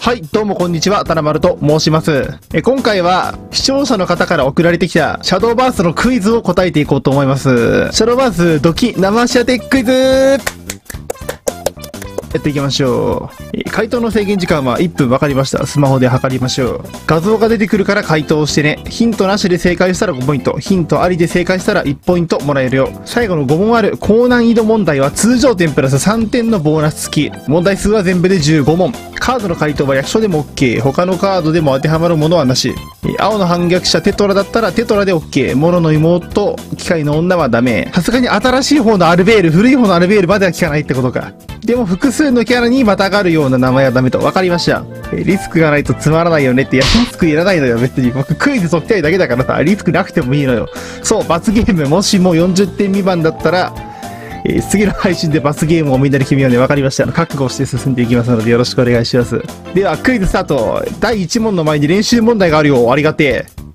はい、どうもこんにちは、たなまると申します。今回は視聴者の方から送られてきたシャドーバースのクイズを答えていこうと思います。シャドーバースドキ生足当てクイズやっていきましょう。回答の制限時間は1分。わかりました。スマホで測りましょう。画像が出てくるから回答してね。ヒントなしで正解したら5ポイント。ヒントありで正解したら1ポイントもらえるよ。最後の5問ある高難易度問題は通常点プラス3点のボーナス付き。問題数は全部で15問。カードの回答は役所でも OK。他のカードでも当てはまるものはなし。青の反逆者テトラだったらテトラで OK。モロの妹、機械の女はダメ。さすがに新しい方のアルベール、古い方のアルベールまでは効かないってことか。でも複数のキャラにまたがるような名前はダメと。わかりました。リスクがないとつまらないよねって。いや、リスクいらないのよ、別に。僕クイズ解きたいだけだからさ、リスクなくてもいいのよ。そう、罰ゲーム。もしも40点未満だったら、次の配信で罰ゲームをみんなで決めようね。わかりました。覚悟して進んでいきますのでよろしくお願いします。では、クイズスタート。第1問の前に練習問題があるよ。ありがてえ。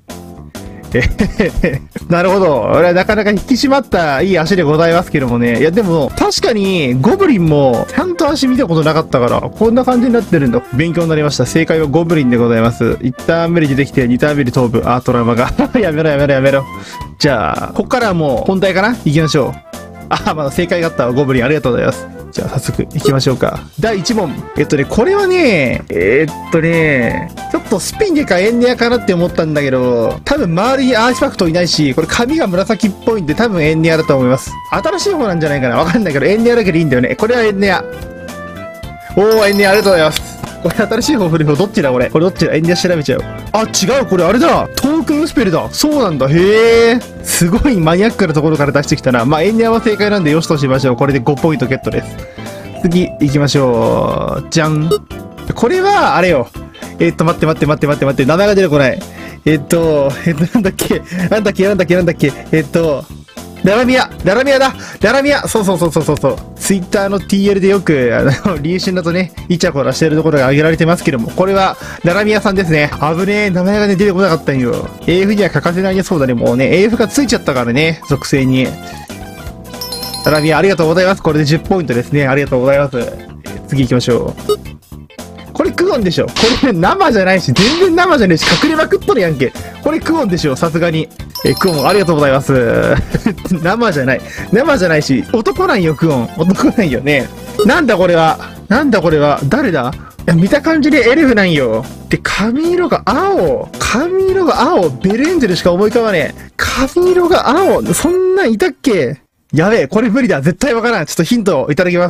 なるほど。俺はなかなか引き締まったいい足でございますけどもね。いやでも、確かにゴブリンもちゃんと足見たことなかったから、こんな感じになってるんだ。勉強になりました。正解はゴブリンでございます。1ターン目で出てきて2ターン目で飛ぶ。トラウマが。やめろやめろやめろ。じゃあ、こっからはもう本題かな？行きましょう。まだ正解があったわ。ゴブリンありがとうございます。じゃあ早速行きましょうか。第1問。これはね、ちょっとスピンゲかエンネアかなって思ったんだけど、多分周りにアーティファクトいないし、これ髪が紫っぽいんで多分エンネアだと思います。新しい方なんじゃないかな、わかんないけど、エンネアだけでいいんだよね。これはエンネア。エンネアありがとうございます。これ新しい方古い方どっちだこれ。これどっちだ？エンネア調べちゃう。違う、これあれだ。トークンスペルだ。そうなんだ。へえ。すごいマニアックなところから出してきたな。エンネアは正解なんでよしとしましょう。これで5ポイントゲットです。次行きましょう。じゃん。これは、あれよ。待って。名前が出てこない。なんだっけ。ララミアそう。ツイッターの TL でよく、リーシュンだとね、イチャコラしてるところが挙げられてますけども、これは、ララミアさんですね。危ねえ、名前がね、出てこなかったんよ。AF には欠かせないね、そうだね、もうね、AF がついちゃったからね、属性に。ララミア、ありがとうございます。これで10ポイントですね。ありがとうございます。次行きましょう。これクオンでしょ。これ生じゃないし、全然生じゃねえし、隠れまくっとるやんけ。これクオンでしょ、さすがに。クオン、ありがとうございます。生じゃないし、男なんよ、クオン。男なんよね。なんだこれは。誰だ？いや、見た感じでエルフなんよ。で、髪色が青。ベルエンジェルしか思い浮かばねえ。髪色が青。そんなんいたっけ？やべえ、これ無理だ。絶対わからん。ちょっとヒントをいただきます。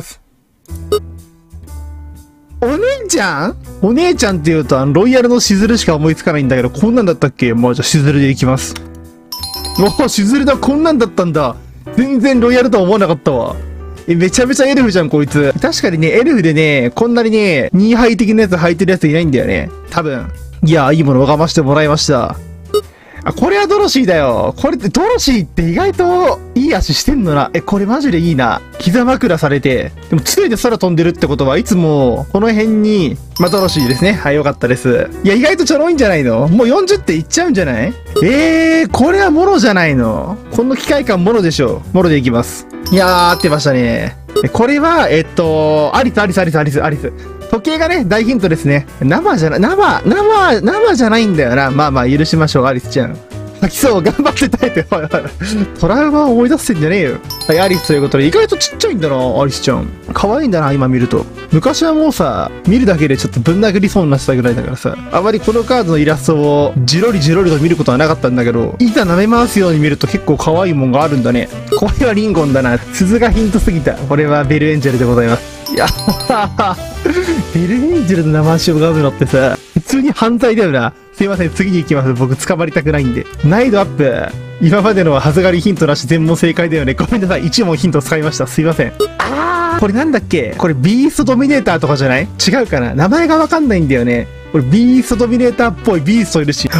お姉ちゃんって言うと、ロイヤルのしずるしか思いつかないんだけど、こんなんだったっけ？じゃあしずるでいきます。しずるだ、こんなんだったんだ。全然ロイヤルとは思わなかったわ。めちゃめちゃエルフじゃん、こいつ。確かにね、エルフでね、こんなにね、2ハイ的なやつ履いてるやついないんだよね。多分。いや、いいものをがましてもらいました。これはドロシーだよ。これってドロシーって意外といい足してんのな。これマジでいいな。膝枕されて。でも常に空飛んでるってことはいつもこの辺に、ドロシーですね。はい、よかったです。いや、意外とちょろいんじゃないの？もう40点いっちゃうんじゃない？これはモロじゃないの？この機械感モロでしょ。モロでいきます。いやー、合ってましたね。これは、アリス。時計がね、大ヒントですね。生じゃないんだよな。許しましょう、アリスちゃん。吐きそう、頑張って耐えて。トラウマを思い出してんじゃねえよ。はい、アリスということで、意外とちっちゃいんだな、アリスちゃん。可愛いんだな、今見ると。昔はもうさ、見るだけでちょっとぶん殴りそうになってたぐらいだからさ、あまりこのカードのイラストをジロリと見ることはなかったんだけど、いざ舐め回すように見ると結構可愛いもんがあるんだね。これはリンゴンだな。鈴がヒントすぎた。これはベルエンジェルでございます。いやベルエンジェルの生足を拝むのってさ、普通に犯罪だよな。すいません、次に行きます。僕捕まりたくないんで。難易度アップ。今までのははずがりヒントなし全問正解だよね。ごめんなさい。1問ヒント使いました。すいません。これなんだっけ？これビーストドミネーターとかじゃない？違うかな？名前がわかんないんだよね。これビーストドミネーターっぽいビーストいるし。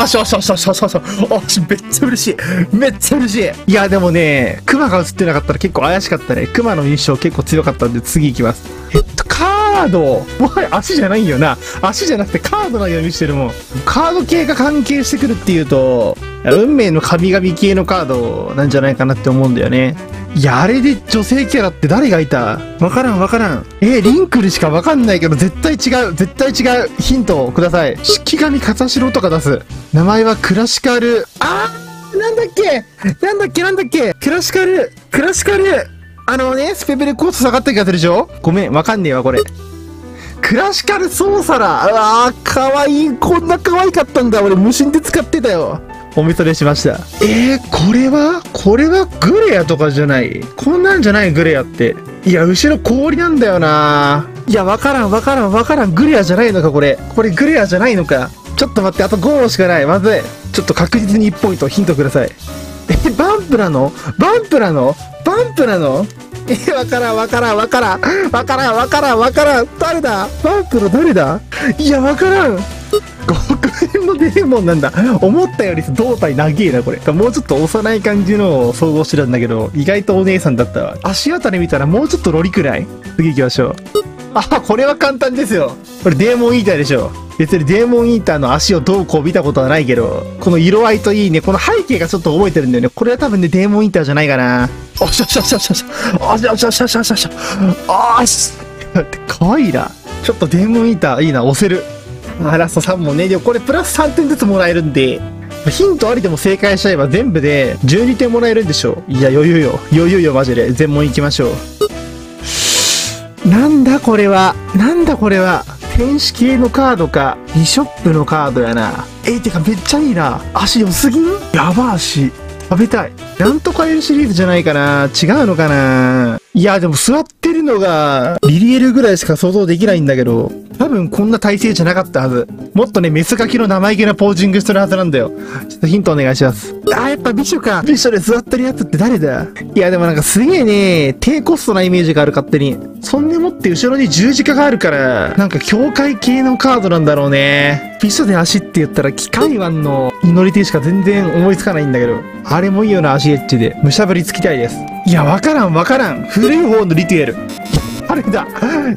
めっちゃ嬉しい。いや、でもね、クマが映ってなかったら結構怪しかったね。クマの印象結構強かったんで次行きます。カードもはや足じゃないよな。足じゃなくてカードのようにしてるもん。カード系が関係してくるっていうと、運命の神々系のカードなんじゃないかなって思うんだよね。 いや、あれで女性キャラって誰がいた？わからんわからん。リンクルしかわかんないけど、絶対違う。絶対違う。ヒントをください。式神片白とか出す。名前はクラシカル。なんだっけクラシカル。スペベルコース下がった気がするでしょ？ごめん、わかんねえわ、これ。クラシカルソーサラ。かわいい。こんな可愛かったんだ。俺、無心で使ってたよ。お見それしました。これはグレアとかじゃない？こんなんじゃないグレアって。いや、後ろ氷なんだよな。いや、わからん。グレアじゃないのか、これ。これグレアじゃないのか。ちょっと待って、あと5問しかない。まずい。ちょっと確実に1ポイントヒントください。バンプなの？わからん。誰だ？バンプの誰だ？いや、わからん。極限のデーモンなんだ。思ったより胴体長えな、これ。もうちょっと幼い感じのを想像してたんだけど、意外とお姉さんだったわ。足あたり見たらもうちょっとロリくらい。次行きましょう。これは簡単ですよ。これデーモンイーターでしょ。別にデーモンイーターの足をどうこう見たことはないけど、この色合いといいね、この背景がちょっと覚えてるんだよね。これは多分ね、デーモンイーターじゃないかな。かわいいな。ちょっとデーモンイーターいいな、押せる。ラスト3問ね。でもこれプラス3点ずつもらえるんで、ヒントありでも正解しちゃえば全部で12点もらえるんでしょ。いや、余裕よ、マジで。全問行きましょう。なんだこれは。天使系のカードか、ビショップのカードやな。てかめっちゃいいな。足良すぎん？やば足。食べたい。なんとか L シリーズじゃないかな。違うのかな。いや、でも座ってるのが、リリエルぐらいしか想像できないんだけど、多分こんな体勢じゃなかったはず。もっとね、メスガキの生意気なポージングしてるはずなんだよ。ちょっとヒントお願いします。やっぱビショか。ビショで座ってるやつって誰だ？いや、でもなんかすげえね、低コストなイメージがある、勝手に。そんでもって後ろに十字架があるから、なんか境界系のカードなんだろうね。ビショで足って言ったら、機械湾の祈り手しか全然思いつかないんだけど。あれもいいよな、足エッジで。むしゃぶりつきたいです。いや、わからん。古い方のリテュエル。誰だ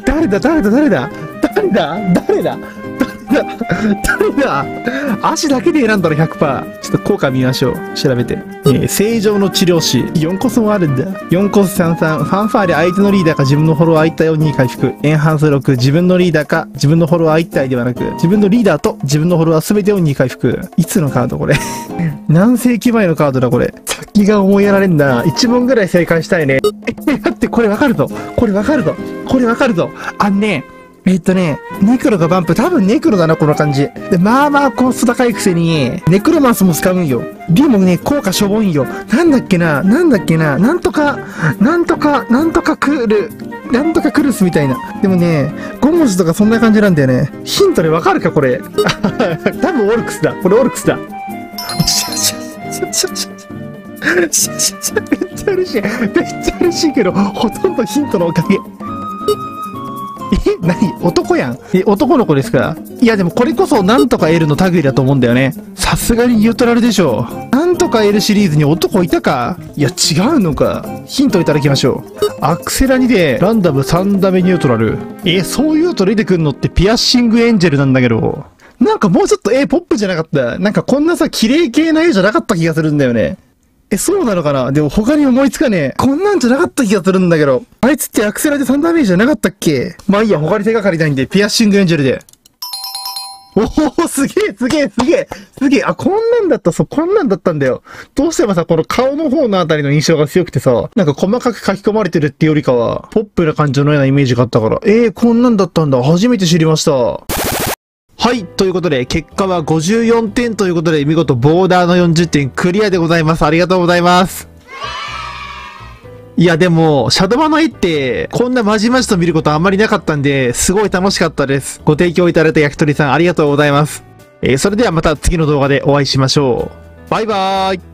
足だけで選んだら 100%。ちょっと効果見ましょう。調べて。正常の治療士。4コスもあるんだ。4コス33。ファンファーレ相手のリーダーか自分のフォロワー相対を2回復。エンハンス6。自分のリーダーか自分のフォロワー相対ではなく、自分のリーダーと自分のフォロワー全てを2回復。いつのカードこれ。何世紀前のカードだこれ。先が思いやられんだ。1問ぐらい正解したいね。だってこれわかるぞ。ネクロがバンプ。多分ネクロだな、この感じ。で、コスト高いくせに、ネクロマンスも使うんよ。でもね、効果しょぼいんよ。なんとかクルスみたいな。でもね、5文字とかそんな感じなんだよね。ヒントでわかるか、これ。多分オルクスだ。これオルクスだ。めっちゃ嬉しいけど、ほとんどヒントのおかげ。何？男やん。男の子ですか？いやでもこれこそなんとか L の類だと思うんだよね。さすがにニュートラルでしょ。なんとか L シリーズに男いたか？いや違うのか。ヒントいただきましょう。アクセラ2でランダム3ダメニュートラル。そういうと出てくんのってピアッシングエンジェルなんだけど。なんかもうちょっとポップじゃなかった？なんかこんなさ、綺麗系な絵じゃなかった気がするんだよね。そうなのかな？でも他に思いつかねえ。こんなんじゃなかった気がするんだけど。あいつってアクセラで3ダメージじゃなかったっけ？まあいいや、他に手がかりないんで、ピアッシングエンジェルで。すげえ。こんなんだったんだよ。どうしてもさ、この顔の方のあたりの印象が強くてさ、なんか細かく書き込まれてるってよりかは、ポップな感じのようなイメージがあったから、こんなんだったんだ。初めて知りました。はい。ということで、結果は54点ということで、見事ボーダーの40点クリアでございます。ありがとうございます。いや、でも、シャドバの絵って、こんなまじまじと見ることあんまりなかったんで、すごい楽しかったです。ご提供いただいた焼き鳥さん、ありがとうございます。それではまた次の動画でお会いしましょう。バイバーイ。